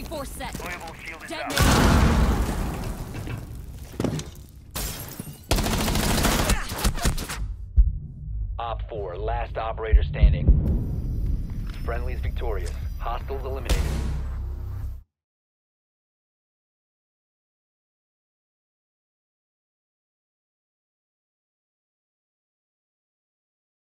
C4 set. Deployable shield is out. Op 4, last operator standing. Friendly's victorious. Hostiles eliminated.